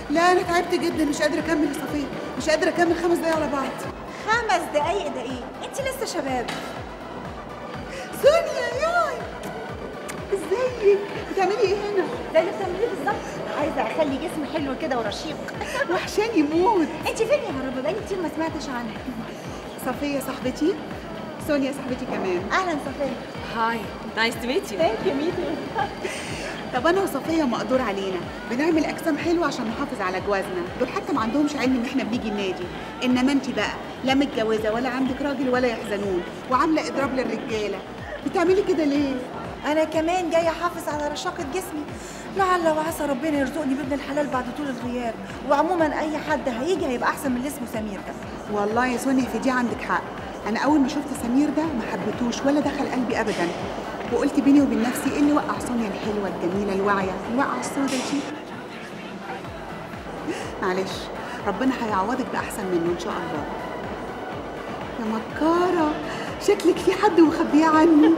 لا انا تعبت جدا، مش قادره اكمل يا صفيه، مش قادره اكمل 5 دقايق على بعض. 5 دقايق ده ايه؟ انت لسه شباب. سونيا ياي، ازيك؟ بتعملي ايه هنا؟ ده اللي بتعمليه بالظبط، عايزه اخلي جسمي حلو كده ورشيق. وحشاني موت. انت فين يا هربا؟ بقالي كتير ما سمعتش عنك. صفيه صاحبتي، سونيا صاحبتي كمان. اهلا صفيه. هاي، نايس تو ميت يو. ثانك يو ميت طب انا وصفيه مقدور علينا، بنعمل اجسام حلوه عشان نحافظ على جوازنا. دول حتى ما عندهمش علم ان احنا بنيجي النادي، انما انت بقى لا متجوزه ولا عندك راجل ولا يحزنون، وعامله اضراب للرجاله. بتعملي كده ليه؟ انا كمان جايه احافظ على رشاقه جسمي، لعل وعسى ربنا يرزقني بابن الحلال بعد طول الغياب. وعموما اي حد هيجي هيبقى احسن من اللي اسمه سمير ده. والله يا سونيا في دي عندك حق. انا اول ما شفت سمير ده ما حبيتوش ولا دخل قلبي ابدا، وقلت بيني وبين نفسي ايه اللي وقع سونيا الحلوه الجميله الواعيه الواقعه السودا دي. معلش، ربنا هيعوضك باحسن منه ان شاء الله. يا مكاره، شكلك في حد مخبيه عني.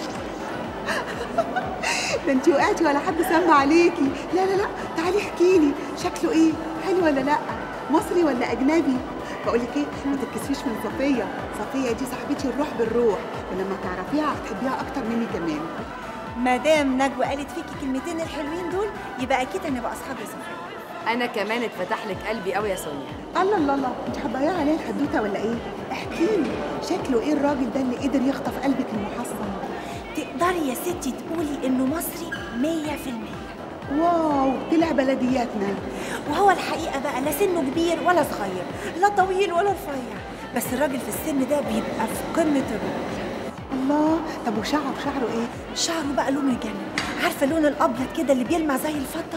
ده انتي وقعتي ولا حد سمع عليكي. لا لا لا، تعالي احكي لي، شكله ايه؟ حلو ولا لا؟ مصري ولا اجنبي؟ بقول لك ايه، ما تتكسفيش من صفيه. صفيه دي صاحبتي الروح بالروح، ولما تعرفيها هتحبيها اكتر مني كمان. ما دام نجوى قالت فيكي كلمتين الحلوين دول يبقى اكيد هنبقى اصحاب يا صفيه. انا كمان اتفتح لك قلبي قوي يا سونيا. الله الله الله، انت حباياه عليا الحدوته ولا ايه؟ احكي لي، شكله ايه الراجل ده اللي قدر يخطف قلبك المحصن؟ تقدري يا ستي تقولي انه مصري 100%. واو، طلع بلدياتنا. وهو الحقيقه بقى لا سنه كبير ولا صغير، لا طويل ولا رفيع، بس الراجل في السن ده بيبقى في قمه الرجوله. الله، طب وشعره ايه؟ شعره بقى لونه يجنن، عارفه اللون الابيض كده اللي بيلمع زي الفضه.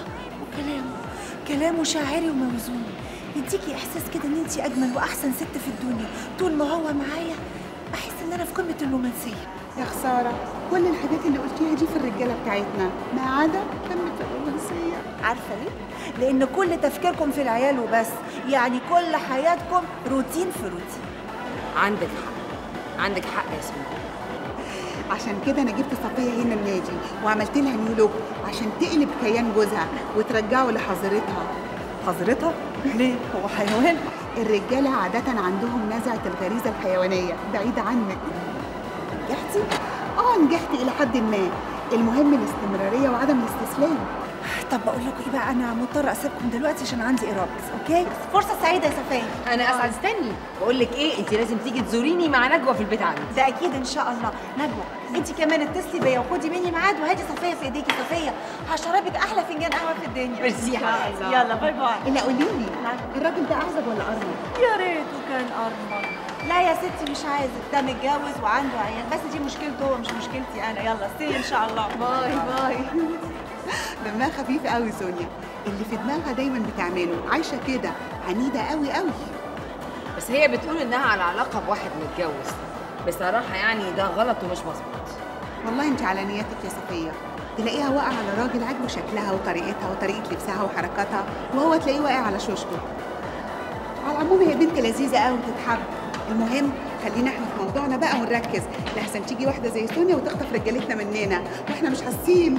كلامه شاعري وموزون، يديكي احساس كده ان انت اجمل واحسن ست في الدنيا. طول ما هو معايا احس ان انا في قمه الرومانسيه. يا خساره، كل الحاجات اللي قلتيها دي في الرجاله بتاعتنا ما عدا قمه الرومانسيه. عارفه ليه؟ لان كل تفكيركم في العيال وبس، يعني كل حياتكم روتين في روتين. عندك حق، عندك حق يا سونيا. عشان كده انا جبت صفيه هنا النادي وعملت لها نيو لوك عشان تقلب كيان جوزها وترجعه لحظيرتها. حظرتها؟ ليه؟ هو حيوان؟ الرجاله عاده عندهم نزعه الغريزه الحيوانيه بعيده عنك. نجحتي؟ نجحت الى حد ما. المهم الاستمراريه وعدم الاستسلام. طب بقول لكم ايه بقى، انا مضطره اسيبكم دلوقتي عشان عندي ايراد. اوكي؟ فرصه سعيده يا صفيه. انا اسعد. استني، بقول لك ايه، انت لازم تيجي تزوريني مع نجوى في البيت عندي. ده اكيد ان شاء الله. نجوى انت كمان اتصلي بيا وخدي مني ميعاد، وهاتي صفيه في ايديكي. صفيه هشربك احلى فنجان قهوه في الدنيا. ميرسي يا حبيبتي. يلا باي باي. الا قولي لي، الراجل ده اعزب ولا ارمل؟ يا ريته كان ارمل. لا يا ستي مش عايزك، ده متجوز وعنده عيال، بس دي مشكلته هو مش مشكلتي انا. يلا سي ان شاء الله. باي باي. دمها خفيف قوي سونيا، اللي في دماغها دايما بتعمله، عايشه كده عنيده قوي قوي. بس هي بتقول انها على علاقه بواحد متجوز. بصراحه يعني ده غلط ومش مظبوط. والله انت على نياتك يا صفيه، تلاقيها واقعه على راجل عاجبه شكلها وطريقتها وطريقه لبسها وحركاتها، وهو تلاقيه واقع على شوشته. على العموم هي بنت لذيذه قوي وتتحب. المهم خلينا احنا في موضوعنا بقى ونركز، لحسن تيجي واحده زي سونيا وتخطف رجالتنا مننا واحنا مش حاسين.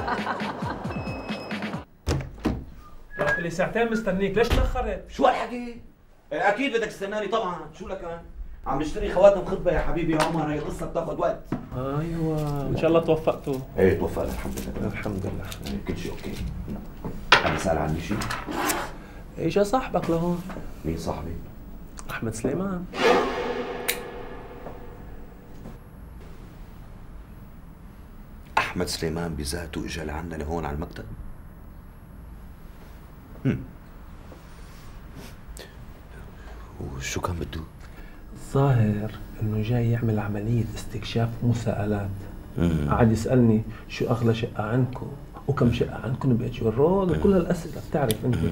لي ساعتين مستنيك، ليش تاخرت؟ شو هالحكي؟ اكيد بدك تستناني طبعا، شو لك عم نشتري خواتم خطبه يا حبيبي يا عمر، هي قصه بتاخذ وقت. ايوه، ان شاء الله توفقتوا. ايه توفقنا الحمد لله. الحمد لله، كل شيء اوكي. حد سأل عني شيء؟ اجا صاحبك لهون. مين صاحبي؟ احمد سليمان. احمد سليمان بذاته اجى لعنا لهون على المكتب؟ وشو كان بده؟ الظاهر انه جاي يعمل عملية استكشاف مساءلات. قعد يسألني شو اغلى شقة عندكم وكم شقة عندكم بإيجي الرود وكل هالأسئلة بتعرف انت.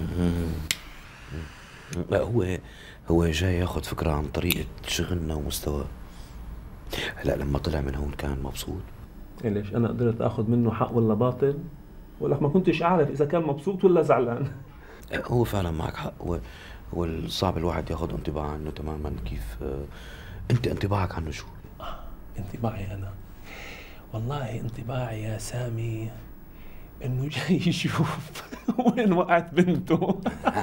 لا هو جاي ياخذ فكرة عن طريقة شغلنا ومستواه. هلا لما طلع من هون كان مبسوط. ليش انا قدرت اخذ منه حق ولا باطل؟ ولك ما كنتش اعرف اذا كان مبسوط ولا زعلان. هو فعلا معك حق. هو الصعب الواحد ياخذ انطباع عنه تماما. كيف انت انطباعك عنه شو؟ انطباعي انا والله انطباعي يا سامي انه جاي يشوف وين وقعت بنته.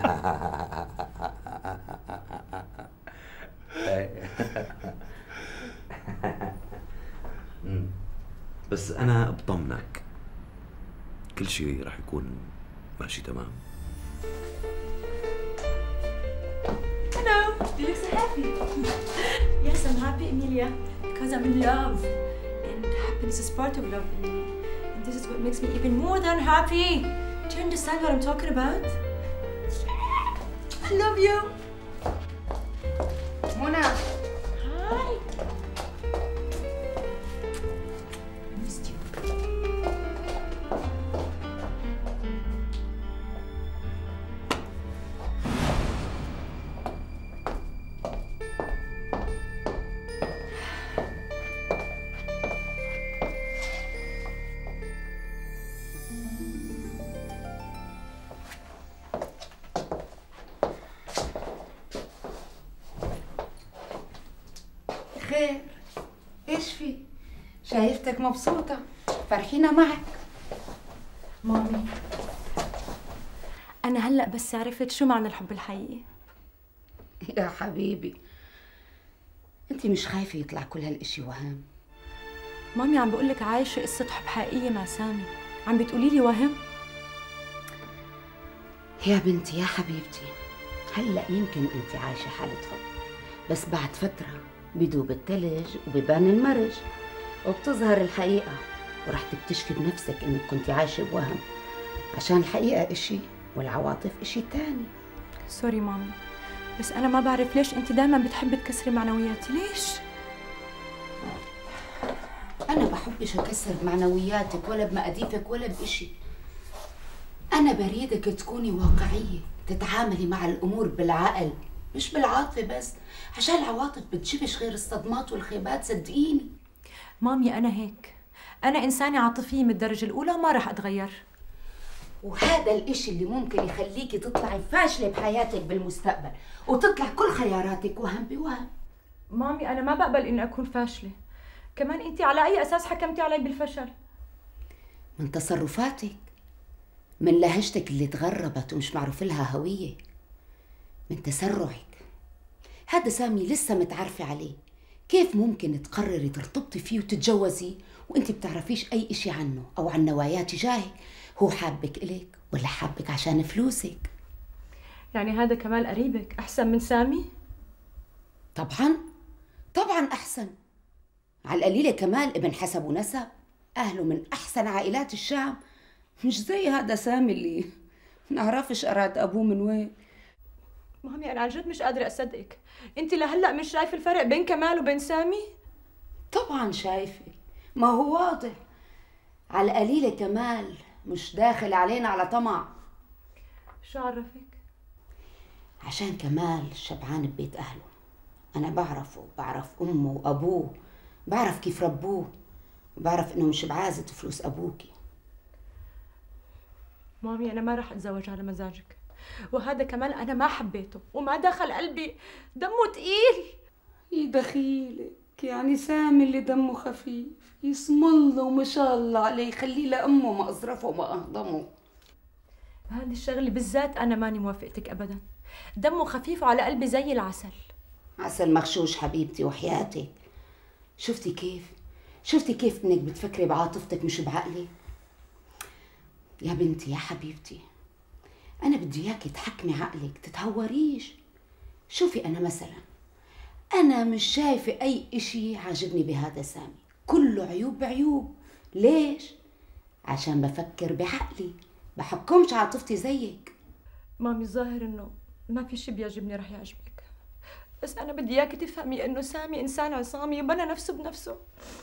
بس انا بطمنك، كل شيء رح يكون ماشي تمام. Hello, you look so happy. Yes, I'm happy, Emilia, because I'm in love. And happiness is part of love. And this is what makes me even more than happy. Do you understand what I'm talking about? I love you. منى. Hi. I missed you. خير، ايش في؟ شايفتك مبسوطة، فرحينة معك. مامي، أنا هلأ بس عرفت شو معنى الحب الحقيقي. يا حبيبي، انت مش خايفة يطلع كل هالاشي وهم؟ مامي عم بقول لك عايشة قصة حب حقيقية مع سامي، عم بتقولي لي وهم؟ يا بنتي يا حبيبتي، هلأ يمكن انت عايشة حالة حب، بس بعد فترة بدوب التلج وبيبان المرج وبتظهر الحقيقة، ورح تكتشفي بنفسك انك كنت عايشة بوهم، عشان الحقيقة اشي والعواطف اشي تاني. سوري مامي، بس أنا ما بعرف ليش أنت دايما بتحبي تكسري معنوياتي، ليش؟ أنا بحبش أكسر بمعنوياتك ولا بمقاديفك ولا بإشي. أنا بريدك تكوني واقعية، تتعاملي مع الأمور بالعقل مش بالعاطفة بس، عشان العواطف بتجيبش غير الصدمات والخيبات، صدقيني. مامي أنا هيك، أنا إنسانة عاطفية من الدرجة الأولى وما رح أتغير. وهذا الإشي اللي ممكن يخليكي تطلعي فاشلة بحياتك بالمستقبل وتطلع كل خياراتك وهم بوهم. مامي أنا ما بقبل إني أكون فاشلة، كمان أنت على أي أساس حكمتي علي بالفشل؟ من تصرفاتك، من لهجتك اللي تغربت ومش معروف لها هوية، من تسرعك. هذا سامي لسه متعرفة عليه، كيف ممكن تقرري ترتبطي فيه وتتجوزي وانت بتعرفيش اي اشي عنه او عن نواياه تجاهك؟ هو حابك الك ولا حابك عشان فلوسك؟ يعني هذا كمال قريبك أحسن من سامي؟ طبعا طبعا احسن. على القليلة كمال ابن حسب ونسب، اهله من احسن عائلات الشام، مش زي هذا سامي اللي نعرفش اراد ابوه من وين. مامي أنا عن جد مش قادرة أصدقك، أنت لهلأ مش شايفة الفرق بين كمال وبين سامي؟ طبعا شايفة، ما هو واضح. على القليلة كمال مش داخل علينا على طمع. شو عرفك؟ عشان كمال شبعان ببيت أهله، أنا بعرفه، بعرف أمه وأبوه، بعرف كيف ربوه، وبعرف إنه مش بعازة فلوس أبوكي. مامي أنا ما رح أتزوج على مزاجك، وهذا كمال أنا ما حبيته وما دخل قلبي، دمه تقيل. يدخيلك يعني سامي اللي دمه خفيف، يسم الله وما شاء الله عليه، يخليه لأمه ما أظرفه وما أهضمه. هذه الشغلة بالذات أنا ماني موافقتك أبدا، دمه خفيف وعلى قلبي زي العسل. عسل مغشوش حبيبتي وحياتك. شفتي كيف إنك بتفكري بعاطفتك مش بعقلي؟ يا بنتي يا حبيبتي، أنا بدي إياكي تحكمي عقلك، تتهوريش. شوفي أنا مثلا، أنا مش شايفة أي إشي عاجبني بهذا سامي، كله عيوب بعيوب. ليش؟ عشان بفكر بعقلي، بحكمش عاطفتي زيك. مامي الظاهر إنه ما في شي بيعجبني رح يعجبك، بس أنا بدي إياكي تفهمي إنه سامي إنسان عصامي وبنى نفسه بنفسه.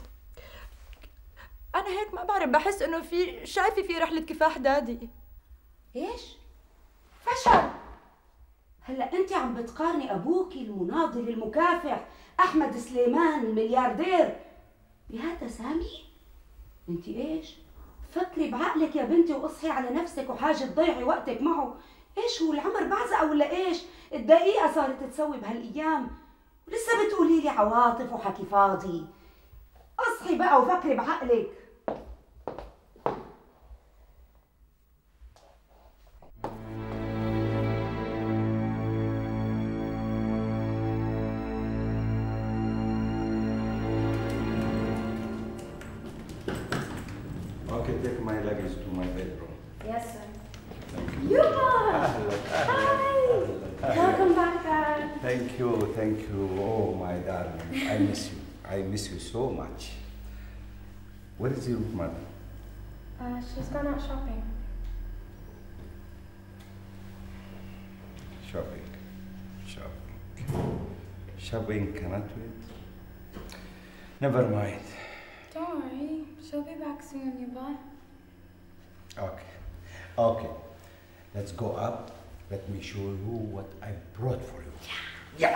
أنا هيك ما بعرف، بحس إنه شايفة في رحلة كفاح دادي. إيش؟ فشل. هلا أنت عم بتقارني أبوكي المناضل المكافح أحمد سليمان الملياردير بهذا سامي؟ أنت إيش؟ فكري بعقلك يا بنتي واصحي على نفسك، وحاجة تضيعي وقتك معه. إيش هو العمر بعزقة ولا إيش؟ الدقيقة صارت تسوي بهالأيام، ولسه بتقولي لي عواطف وحكي فاضي. اصحي بقى وفكري بعقلك. take my luggage to my bedroom. Yes, sir. Thank you. Yuba! Hi! Welcome back, Dad. Thank you, thank you. Oh, my darling. I miss you. I miss you so much. Where is your mother? She's gone out shopping. Shopping. Shopping cannot wait. Never mind. Don't worry. She'll be back soon, Yuba. Okay. Let's go up. Let me show you what I brought for you. Yeah.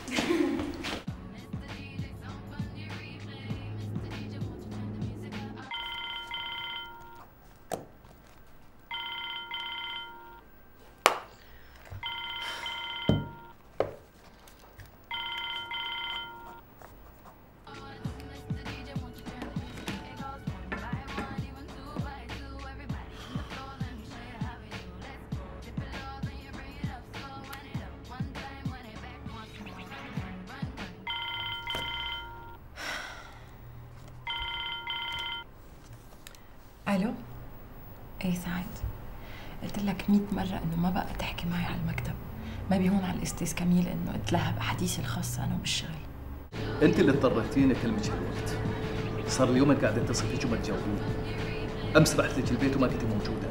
الو. ايه سعد، قلت لك 100 مرة انه ما بقى تحكي معي على المكتب. ما بيهون على الاستاذ كميل انه اتلهى باحاديثي الخاصة انا وبالشغل. انت اللي اضطريتيني اكلمك الوقت. صار لي يومين قاعد اتصل فيك وما تجاوبيني. امس رحت لك البيت وما كنت موجودة.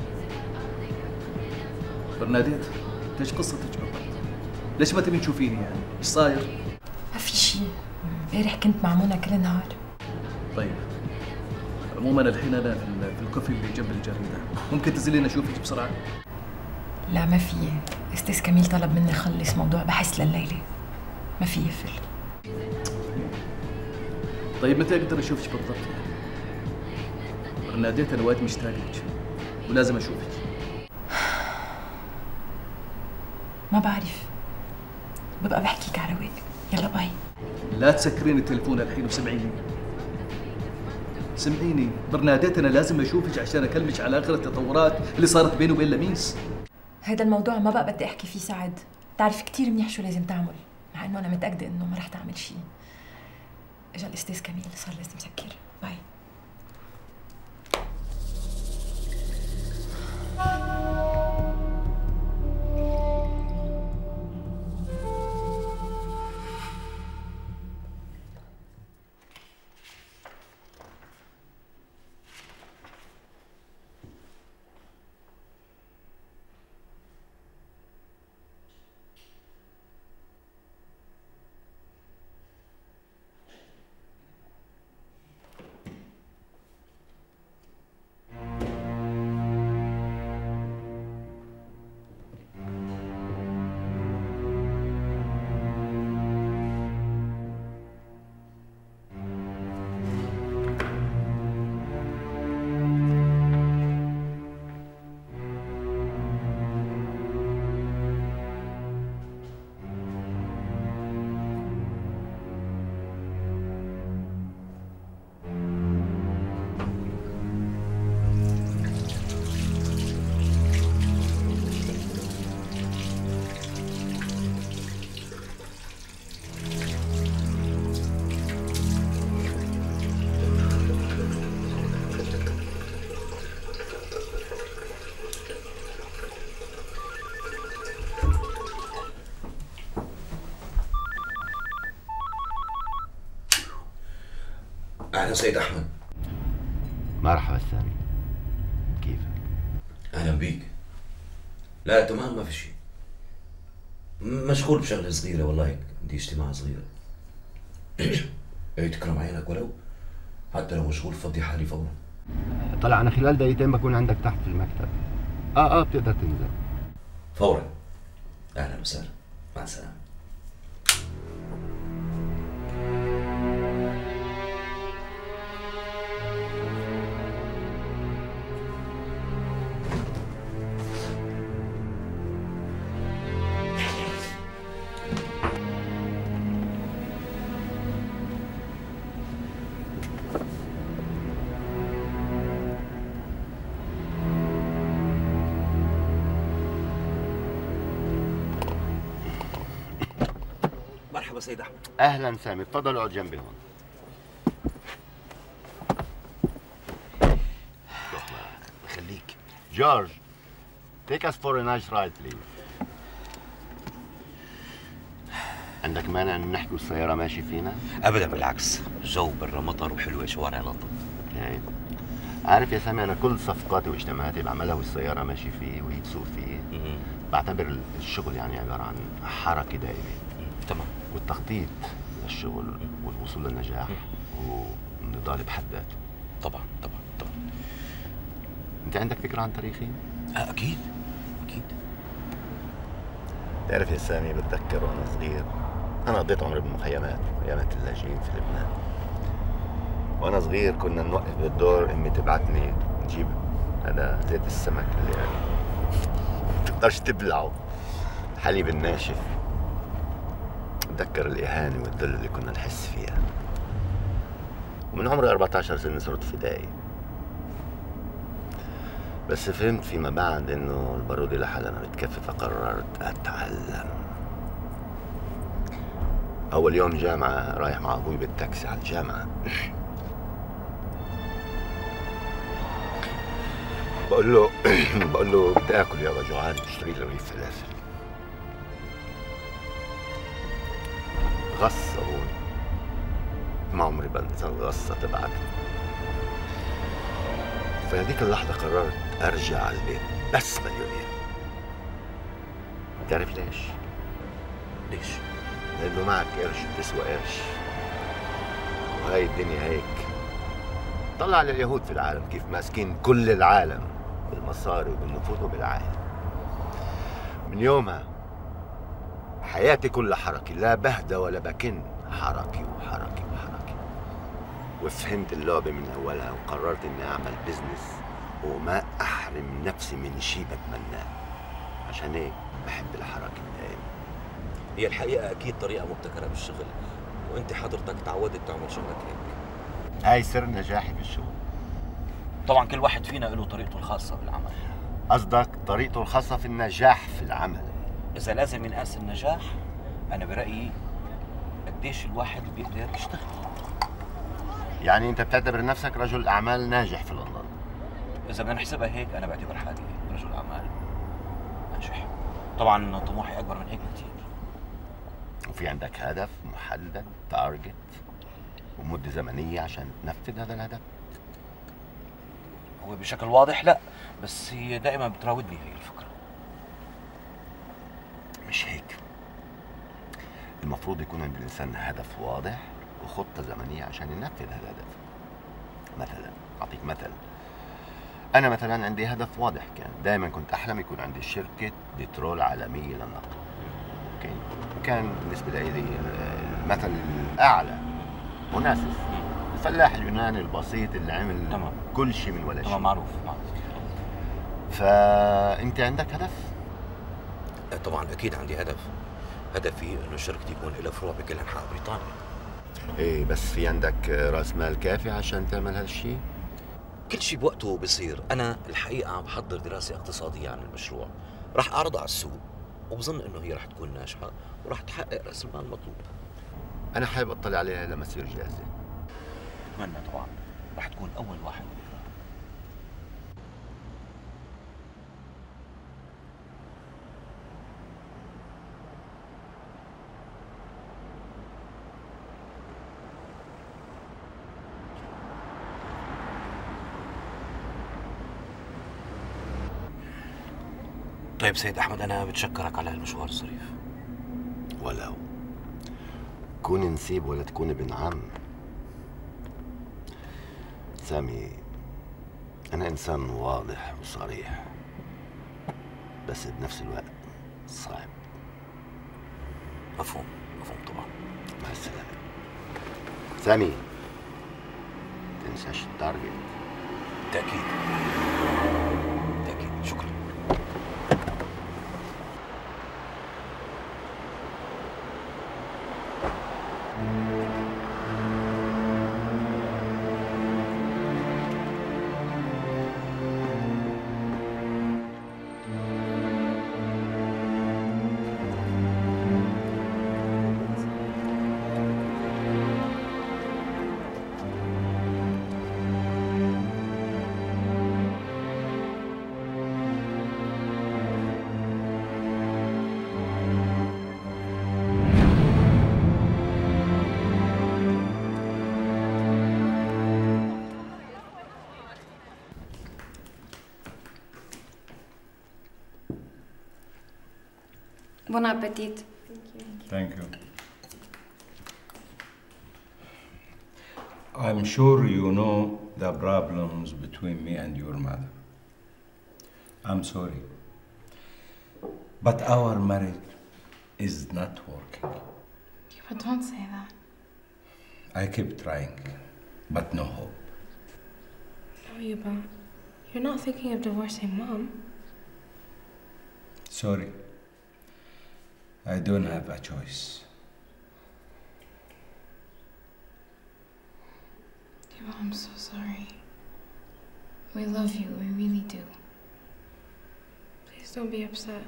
برناديت، ايش قصتك بالضبط؟ ليش ما تبين تشوفيني يعني؟ ايش صاير؟ ما في شيء، امبارح كنت مع منى كل النهار. طيب عموما الحين انا في الكوفي اللي جنب الجريدة، ممكن تنزلين اشوفك بسرعة؟ لا ما في، استاذ كميل طلب مني اخلص موضوع بحث لليلة، ما في يفل. طيب متى اقدر اشوفك بالضبط يعني؟ برناديت انا وايد مشتاق لك ولازم اشوفك. ما بعرف، ببقى بحكيك على رواق. يلا باي. لا تسكرين التليفون الحين وسمعيني. سمعيني، برناديت انا لازم اشوفك عشان اكلمك على اخر التطورات اللي صارت بيني وبين لميس. هذا الموضوع ما بقى بدي احكي فيه سعد، بتعرف كثير منيح شو لازم تعمل، مع انه انا متاكده انه ما رح تعمل شيء. اجا الاستاذ كميل، صار لازم اسكر. باي. أهلا سيد أحمد. مرحبا سامي، كيفك؟ أهلا بيك. لا تمام، ما في شيء. مشغول بشغلة صغيرة والله، عندي اجتماع صغير. إيه تكرم عينك ولو حتى لو مشغول فضي حالي فورا. طلع أنا خلال دقيقتين بكون عندك تحت في المكتب. بتقدر تنزل فورا. أهلا وسهلا، مع السلامة. مرحبا سيد أحمد. أهلا سامي، تفضل اقعد جنبي هون. جورج take us for a nice ride please. عندك مانع ان نحكي والسيارة ماشي فينا؟ ابدا بالعكس، الجو برا مطر وحلوه شوارع لندن. يعني عارف يا سامي، انا كل صفقاتي واجتماعاتي بعملها والسيارة ماشي فيه وهي تسوق فيه. بعتبر الشغل يعني عبارة عن حركة دائمة. تمام. والتخطيط للشغل والوصول للنجاح هو نضال بحد ذاته. طبعا طبعا طبعا. انت عندك فكرة عن تاريخي؟ اكيد اكيد. تعرف يا سامي، بتذكر وانا صغير انا قضيت عمري بالمخيمات، مخيمات اللاجئين في لبنان. وانا صغير كنا نوقف بالدور، امي تبعتني نجيب هذا زيت السمك اللي يعني ما تقدرش تبلعه، الحليب الناشف. بتذكر الاهانه والذل اللي كنا نحس فيها. ومن عمري 14 سنه صرت فدائي. بس فهمت فيما بعد انه البارودة لحالها ما بتكفي، فقررت اتعلم. اول يوم جامعة رايح مع ابوي بالتاكسي على الجامعة. بقول له بدي اكل يابا، جوعان، اشتري لي رغيف فلافل. غص ابوي، ما عمري بنسى الغصة تبعته. في هذيك اللحظة قررت ارجع على البيت بس مليونير. بتعرف ليش؟ ليش؟ لأنه معك قرش بتسوى قرش، وهاي الدنيا هيك. طلع على اليهود في العالم كيف ماسكين كل العالم بالمصاري وبالنفوذ وبالعائلة. من يومها حياتي كلها حركة، لا بهدى ولا بكن، حركة وحركة وحركة. وفهمت اللعبة من أولها وقررت إني أعمل بزنس وما أحرم نفسي من شيء بتمناه. عشان هيك بحب الحركة دائما. هي الحقيقه اكيد طريقه مبتكره بالشغل، وانت حضرتك تعودت تعمل شغلك هيك. هاي سر نجاحي في الشغل. طبعا كل واحد فينا له طريقته الخاصه بالعمل. قصدك طريقته الخاصة في النجاح في العمل. اذا لازم ينقاس النجاح، انا برايي قديش الواحد بيقدر يشتغل. يعني انت بتعتبر نفسك رجل اعمال ناجح في لندن؟ اذا بدنا نحسبها هيك، انا بعتبر حالي رجل اعمال ناجح. طبعا طموحي اكبر من هيك بكثير. وفي عندك هدف محدد، تارجت ومدة زمنية عشان تنفذ هذا الهدف؟ هو بشكل واضح لا، بس هي دائما بتراودني هي الفكرة. مش هيك. المفروض يكون عند الإنسان هدف واضح وخطة زمنية عشان ينفذ هذا الهدف. مثلا أعطيك مثل، أنا مثلا عندي هدف واضح، كان دائما كنت أحلم يكون عندي شركة بترول عالمية للنقل. أوكي؟ وكان بالنسبة لي المثل الأعلى أوناسيس، الفلاح اليوناني البسيط اللي عمل تمام كل شيء من ولا شيء. تمام، معروف. فأنت عندك هدف؟ طبعا أكيد عندي هدف. هدفي إنه شركتي يكون لها فروع بكل أنحاء بريطانيا. إيه، بس في عندك رأس مال كافي عشان تعمل هالشيء؟ كل شيء بوقته بصير. أنا الحقيقة عم بحضر دراسة اقتصادية عن المشروع، راح أعرضها على السوق، وبظن إنه هي راح تكون ناجحة وراح تحقق رأس المال المطلوب. أنا حابب أطلع عليها لما تصير جاهزة. بتمنى طبعا راح تكون أول واحد. طيب سيد أحمد، أنا بتشكرك على هالمشوار الظريف. ولو كون نسيب ولا تكون ابن عم. سامي، أنا إنسان واضح وصريح، بس بنفس الوقت صعب. مفهوم طبعا. مع السلامة سامي. تنساش التارجت. تأكيد. شكرا. Bon appetit. Thank you. I'm sure you know the problems between me and your mother. I'm sorry. But our marriage is not working. Yeah, but don't say that. I keep trying, but no hope. No, Yuba. You're not thinking of divorcing Mom. Sorry. I don't have a choice. Yuba, I'm so sorry. We love you, we really do. Please don't be upset.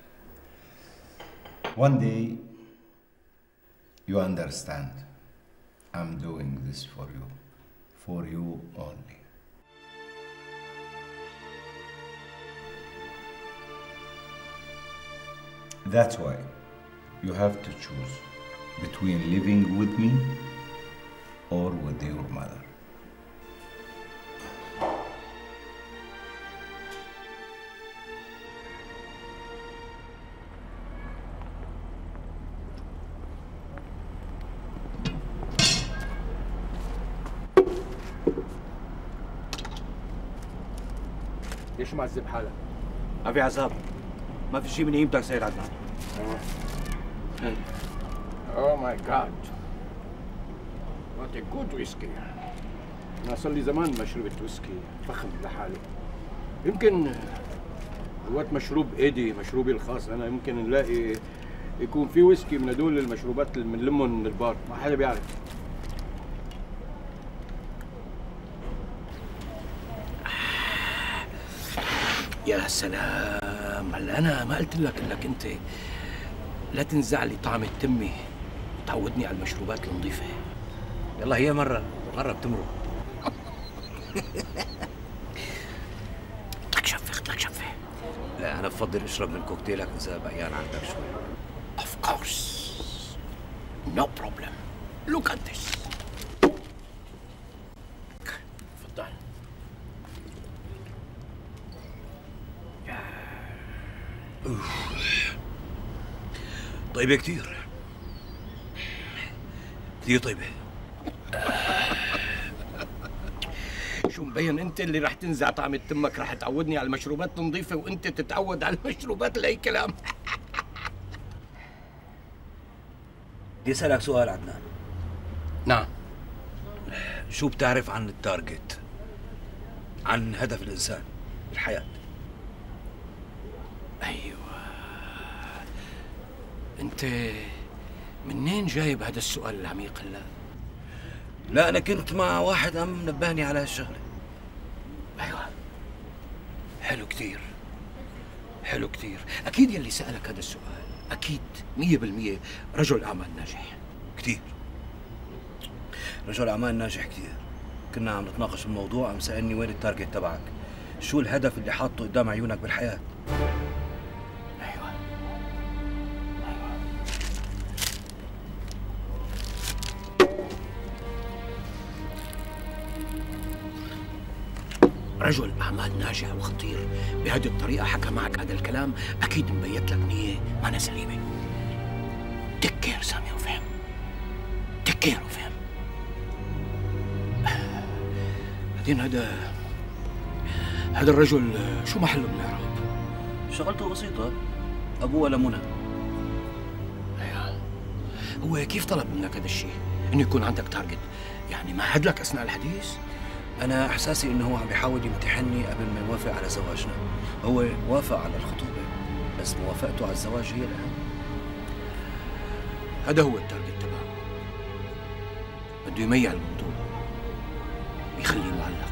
One day, you understand. I'm doing this for you only. That's why you have to choose between living with me or with your mother. ليش معذب حالك؟ ما في عذاب، ما في شيء من قيمتك سيد عدنان. Oh my God. What a good whiskey. أنا صار لي زمان ما شربت ويسكي فخم لحالي. يمكن وقت مشروب إيدي مشروبي الخاص أنا يمكن نلاقي يكون في ويسكي من هدول المشروبات اللي بنلمهم من البار، ما حدا بيعرف. يا سلام، هلا أنا ما قلت لك إنك أنت لا تنزع لي طعم التمي وتعودني على المشروبات النظيفة. يلا هي مرة بتمرق. لك شفة. لا أنا بفضل أشرب من كوكتيلك إذا بقيان عندك شوي. Of course. No problem. Look at this. تفضل. طيبة كتير طيبة. شو مبين انت اللي رح تنزع طعم تمك، رح تعودني على المشروبات النظيفة وانت تتعود على المشروبات اللي اي كلام. بدي اسألك سؤال عدنان. نعم. شو بتعرف عن التارجت؟ عن هدف الإنسان بالحياة؟ أيوة. أنت منين جايب هذا السؤال العميق هلا؟ لا أنا كنت مع واحد عم نبهني على هالشغلة. أيوة. حلو كتير. أكيد يلي سألك هذا السؤال أكيد 100% رجل أعمال ناجح. كتير. رجل أعمال ناجح كتير. كنا عم نتناقش الموضوع، عم سألني وين التارجت تبعك؟ شو الهدف اللي حاطه قدام عيونك بالحياة؟ رجل أعمال ناجح وخطير بهذه الطريقة حكى معك هذا الكلام، أكيد مبيت لك نية مانا سليمة. تكير سامي وفهم. بعدين هذا الرجل شو محله بالإعراب؟ شغلته بسيطة، أبوه لمنى. أيوة. هو كيف طلب منك هذا الشيء؟ إنه يكون عندك تارجت؟ يعني مهد لك أثناء الحديث؟ أنا إحساسي إنه هو عم بيحاول يمتحني قبل ما يوافق على زواجنا. هو وافق على الخطوبة، بس موافقته على الزواج هي الأهم. هذا هو التارجت تبعه. بده يميع الموضوع، يخليه معلق.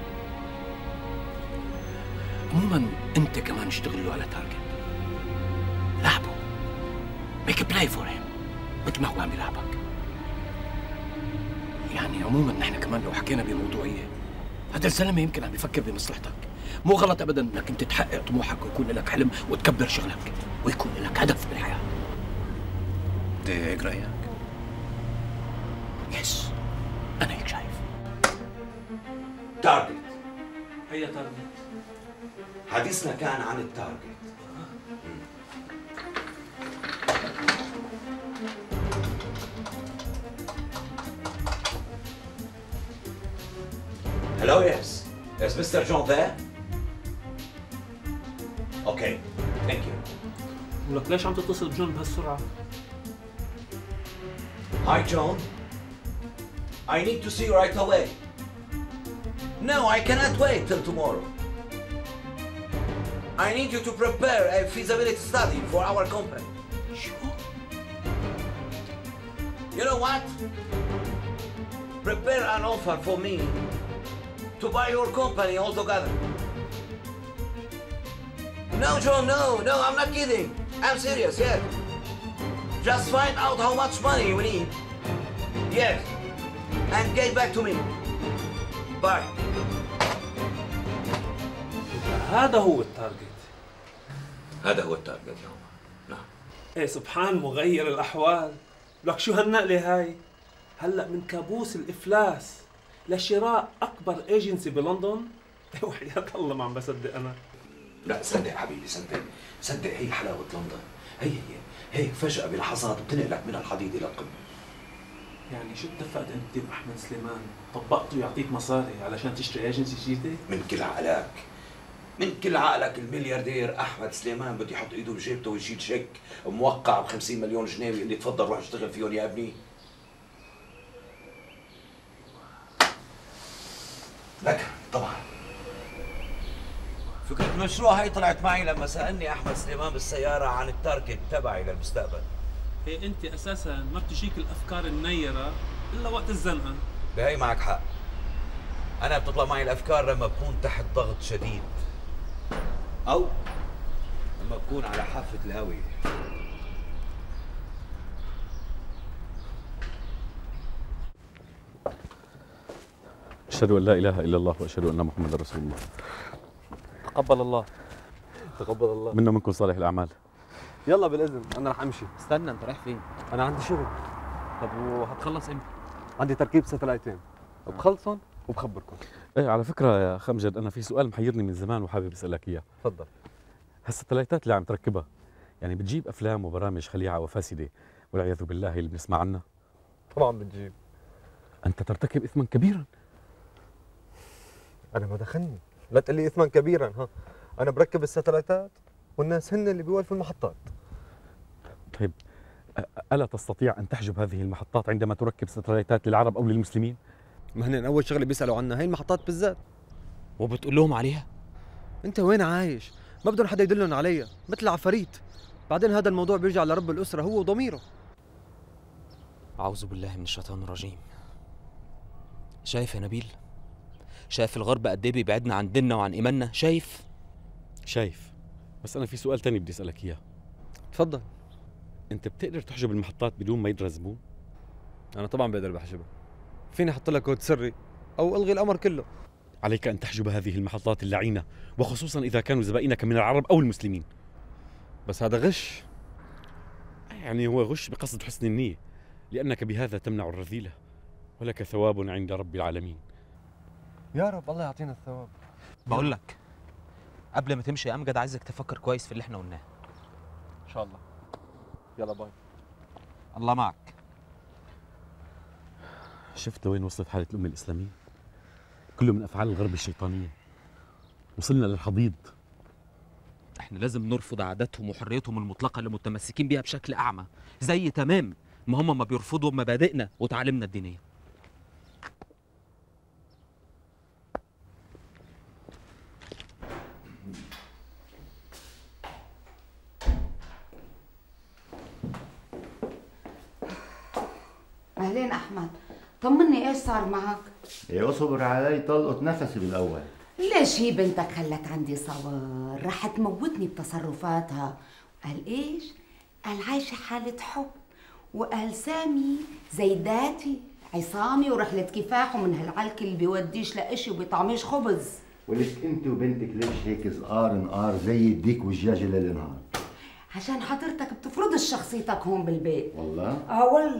عموما أنت كمان اشتغل له على تارجت. لعبه. make a play for him. مثل ما هو عم بيلعبك. يعني عموما نحن كمان لو حكينا بموضوعية، هذا الزلمة يمكن عم يفكر بمصلحتك. مو غلط ابدا انك انت تحقق طموحك ويكون لك حلم وتكبر شغلك ويكون لك هدف بالحياة. ده هيك رأيك؟ يس، انا هيك شايف. تارجت. هي تارجت. حديثنا كان عن التارجت. Hello, yes. Is Mr. John there? Okay, thank you. ولك ليش عم تتصل بجون بهالسرعة؟ Hi, John. I need to see you right away. No, I cannot wait till tomorrow. I need you to prepare a feasibility study for our company. Sure. You know what? Prepare an offer for me to buy your company altogether. No, John, no, I'm not kidding. I'm serious, yes. Just find out how much money you need. Yes. And get back to me. Bye. هذا هو التارجت. هذا هو التارجت يا عمر. نعم. ايه سبحان مغير الأحوال. لك شو هالنقلة هاي؟ هلأ من كابوس الإفلاس لشراء أكبر ايجنسي بلندن؟ وحياة الله ما عم بصدق أنا. لا صدق حبيبي صدق هي حلاوة لندن. هيك فجأة بلحظات بتنقلك من الحضيض إلى القمة. يعني شو اتفقت أنت وأحمد سليمان؟ طبقته يعطيك مصاري علشان تشتري ايجنسي جديدة؟ من كل عقلك الملياردير أحمد سليمان بده يحط إيده بجيبته ويشيل شيك موقع ب50 مليون جنيه ويقول لي تفضل روح اشتغل فيهم يا ابني. لك طبعا فكرة المشروع هاي طلعت معي لما سألني أحمد سليمان بالسيارة عن التارجت تبعي للمستقبل. إيه أنت أساساً ما بتجيك الأفكار النيرة إلا وقت الزنقة. بهي معك حق. أنا بتطلع معي الأفكار لما بكون تحت ضغط شديد أو لما بكون على حافة الهاوية. أشهد أن لا إله إلا الله وأشهد أن محمدا رسول الله. تقبل الله. تقبل الله منا منكم صالح الأعمال. يلا بالإذن أنا رح أمشي. استنى، أنت رايح فين؟ أنا عندي شغل. طب وهتخلص إمتى؟ عندي تركيب ساتلايتين بخلصهم وبخبركم. إيه على فكرة يا خمجد، أنا في سؤال محيرني من زمان وحابب أسألك إياه. تفضل. هالساتلايتات اللي عم تركبها يعني بتجيب أفلام وبرامج خليعة وفاسدة والعياذ بالله اللي بنسمع عنها؟ طبعا بتجيب. أنت ترتكب إثما كبيرا. أنا ما دخلني، لا تقول لي إثما كبيرا. ها أنا بركب الساتلايتات والناس هن اللي بيولفوا المحطات. طيب ألا تستطيع أن تحجب هذه المحطات عندما تركب ساتلايتات للعرب أو للمسلمين؟ ما هن أول شغلة بيسألوا عنها هي المحطات بالذات. وبتقول لهم عليها؟ أنت وين عايش؟ ما بدهم حدا يدلهم عليها، مثل عفاريت. بعدين هذا الموضوع بيرجع لرب الأسرة هو وضميره. أعوذ بالله من الشيطان الرجيم. شايف يا نبيل؟ شايف الغرب قد ايه بيبعدنا عن ديننا وعن ايماننا؟ شايف. بس انا في سؤال تاني بدي اسالك اياه. تفضل. انت بتقدر تحجب المحطات بدون ما يدرى زبون؟ انا طبعا بقدر بحجبها. فيني احط لك كود سري او الغي الامر كله. عليك ان تحجب هذه المحطات اللعينه، وخصوصا اذا كانوا زبائنك من العرب او المسلمين. بس هذا غش. يعني هو غش بقصد حسن النيه، لانك بهذا تمنع الرذيله، ولك ثواب عند رب العالمين. يا رب الله يعطينا الثواب. بقول لك قبل ما تمشي يا امجد عايزك تفكر كويس في اللي احنا قلناه. ان شاء الله. يلا باي. الله معك. شفت لوين وصلت حاله الامه الاسلاميه؟ كله من افعال الغرب الشيطانيه. وصلنا للحضيض. احنا لازم نرفض عاداتهم وحريتهم المطلقه اللي متمسكين بيها بشكل اعمى، زي تمام ما هم ما بيرفضوا مبادئنا وتعاليمنا الدينيه. أهلين أحمد، طمني إيش صار معك؟ إيه اصبر علي طلقت نفسي بالأول. ليش هي بنتك خلت عندي صبر؟ رح تموتني بتصرفاتها. قال إيش؟ قال عايشة حالة حب، وقال سامي زيداتي عصامي ورحلة كفاح ومن هالعلك اللي بيوديش لإشي وبيطعميش خبز. ولك أنت وبنتك ليش هيك زقار نقار زي الديك والدجاجة ليل نهار؟ عشان حضرتك بتفرضش شخصيتك هون بالبيت. والله؟ والله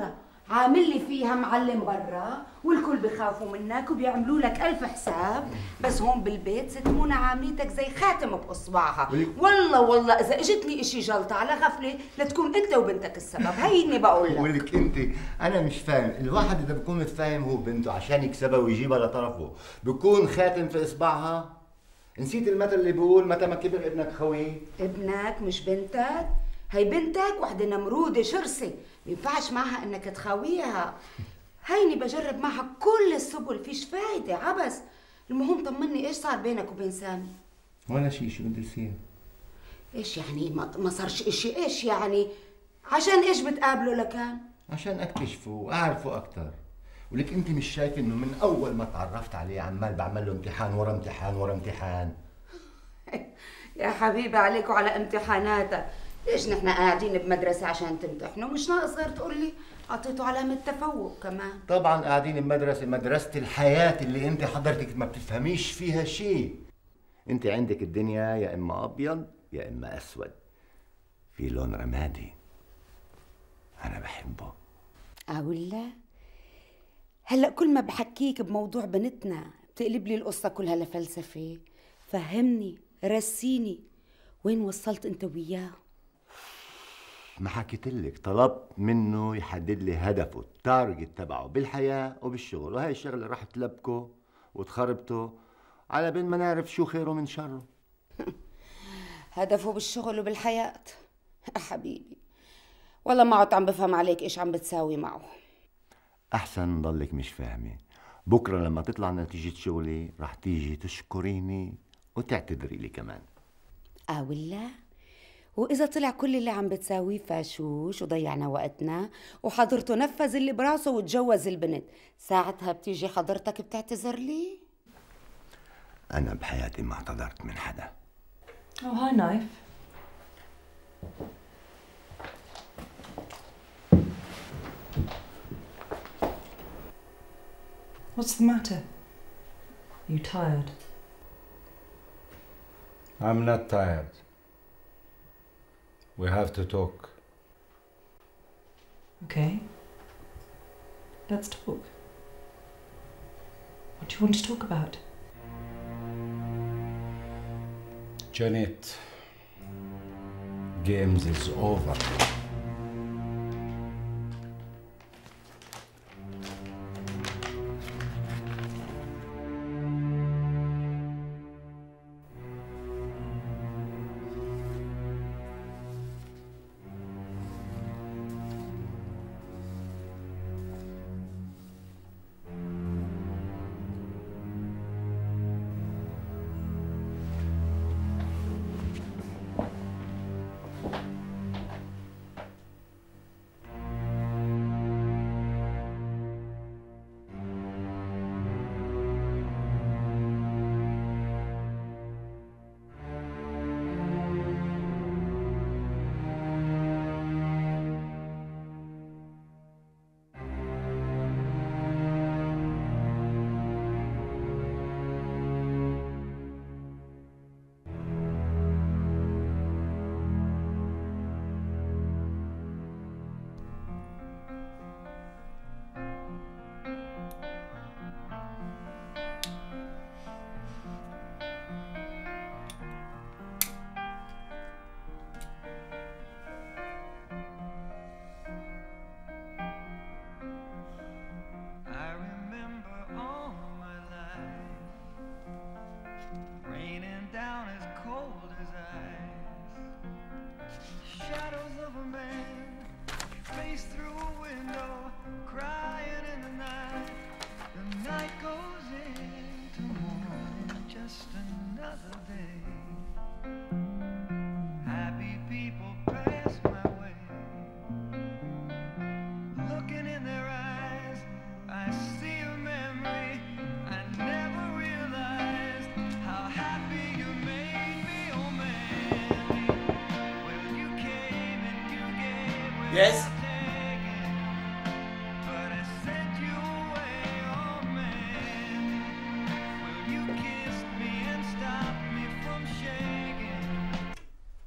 عامل لي فيها معلم برا والكل بخافوا منك وبيعملوا لك ألف حساب، بس هون بالبيت ست منى عاملتك زي خاتم بإصبعها. والله إذا اجتني إشي جلطة على غفلة لتكون أنت وبنتك السبب، هيني بقول لك. ولك أنت أنا مش فاهم، الواحد إذا بكون متفاهم هو بنته عشان يكسبها ويجيبها لطرفه بكون خاتم في إصبعها؟ نسيت المثل اللي بيقول متى ما كبر ابنك خويه؟ ابنك مش بنتك؟ هي بنتك وحدة نمرودة شرسة، مينفعش معها انك تخاويها. هيني بجرب معها كل السبل، فيش فايدة، عبس. المهم طمني ايش صار بينك وبين سامي؟ ولا شيء. شو بده يصير؟ ايش يعني ما صارش اشي؟ ايش يعني؟ عشان ايش بتقابله لكان؟ عشان اكتشفه واعرفه اكثر. ولك انت مش شايفه انه من اول ما تعرفت عليه عمال بعمل له امتحان ورا امتحان ورا امتحان؟ يا حبيبي عليك وعلى امتحاناتك. ليش نحن قاعدين بمدرسة عشان تمتحنوا؟ مش ناقص غير تقول لي اعطيته علامة تفوق كمان. طبعا قاعدين بمدرسة، مدرسة الحياة اللي انت حضرتك ما بتفهميش فيها شيء. انت عندك الدنيا يا اما ابيض يا اما اسود، في لون رمادي انا بحبه. ولا هلا كل ما بحكيك بموضوع بنتنا بتقلب لي القصة كلها لفلسفة. فهمني، رسيني، وين وصلت انت وياه؟ ما حكيتلك، طلبت منه يحدد لي هدفه، التارجت تبعه بالحياة وبالشغل، وهي الشغلة راح تلبكه وتخربته على بين ما نعرف شو خيره من شره. هدفه بالشغل وبالحياة؟ حبيبي والله ما عدت عم بفهم عليك ايش عم بتساوي معه. أحسن ضلك مش فاهمة. بكرة لما تطلع نتيجة شغلي راح تيجي تشكريني وتعتذري لي كمان. ولا وإذا طلع كل اللي عم بتساويه فاشوش وضيعنا وقتنا وحضرته نفذ اللي براسه وتجوز البنت، ساعتها بتيجي حضرتك بتعتذر لي؟ أنا بحياتي ما اعتذرت من حدا. Oh, hi, Knife. What's the matter? Are you tired? I'm not tired. We have to talk. Okay. Let's talk. What do you want to talk about? Janet, games is over. Yes?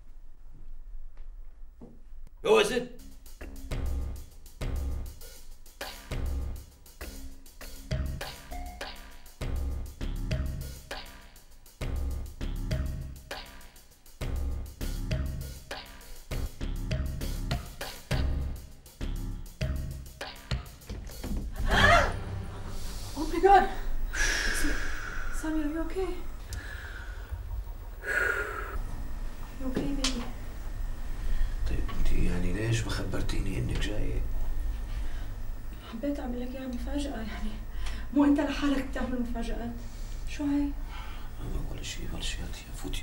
Who is it? سامي are you okay? You okay baby? طيب انت يعني ليش ما خبرتيني انك جايه؟ حبيت اعمل لك اياها مفاجأة يعني، مو انت لحالك بتعمل مفاجآت. شو هي؟ ولا شيء هاتي فوتي.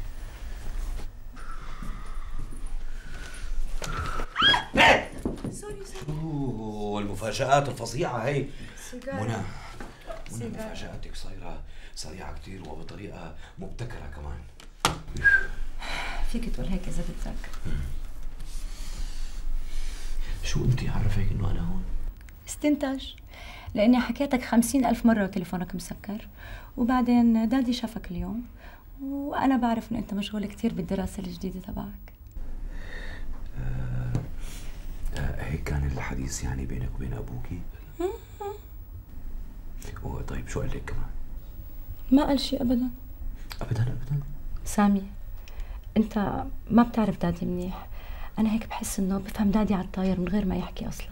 سوري. اوه المفاجآت الفظيعة هي. سيجار. منى مفاجآتك صايرة سريعة كثير وبطريقة مبتكرة كمان. فيك تقول هيك إذا بدك. شو انت عرفك انه انا هون؟ استنتج، لاني حكيتك 50,000 مرة وتليفونك مسكر، وبعدين دادي شافك اليوم وانا بعرف انه انت مشغول كثير بالدراسة الجديدة تبعك. هيك كان الحديث يعني بينك وبين ابوكي؟ طيب شو قال لك كمان؟ ما قال شيء ابدا. ابدا؟ سامي انت ما بتعرف دادي منيح، انا هيك بحس انه بفهم دادي على الطاير من غير ما يحكي اصلا.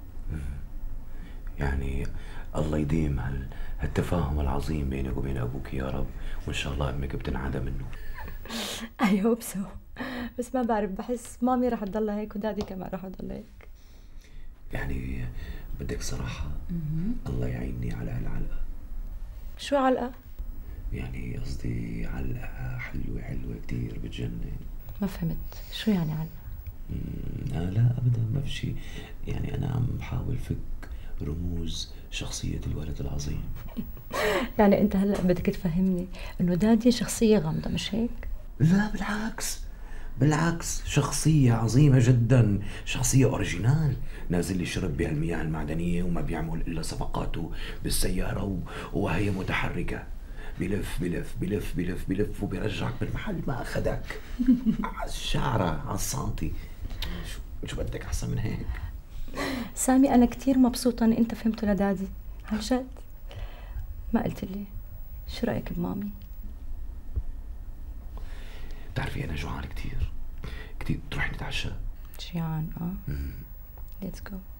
يعني الله يديم هالتفاهم العظيم بينك وبين ابوك يا رب، وان شاء الله امك بتنعدى منه. I hope so. بس ما بعرف، بحس مامي رح تضلها هيك ودادي كمان رح يضل هيك. يعني بدك صراحة الله يعيني على هالعلقة. شو علقة؟ يعني قصدي علقة حلوة كتير بتجنن. ما فهمت، شو يعني علقة؟ لا أبدا ما في شيء، يعني أنا عم بحاول فك رموز شخصية الولد العظيم. يعني أنت هلأ بدك تفهمني إنه دادي شخصية غامضة مش هيك؟ لا بالعكس شخصية عظيمة جدا، شخصية أوريجينال، نازل لي شرب بهالمياه المعدنية وما بيعمل إلا صفقاته بالسيارة وهي متحركة، بلف بلف بلف بلف بلف وبيرجعك بالمحل ما أخدك على الشعرة على السنتي. شو بدك أحسن من هيك؟ سامي أنا كتير مبسوطة إن أنت فهمته لدادي، عن جد. ما قلت لي شو رأيك بمامي؟ بتعرفي أنا جوعان كتير، تروح نتعشى؟ جيعان ليتس جو.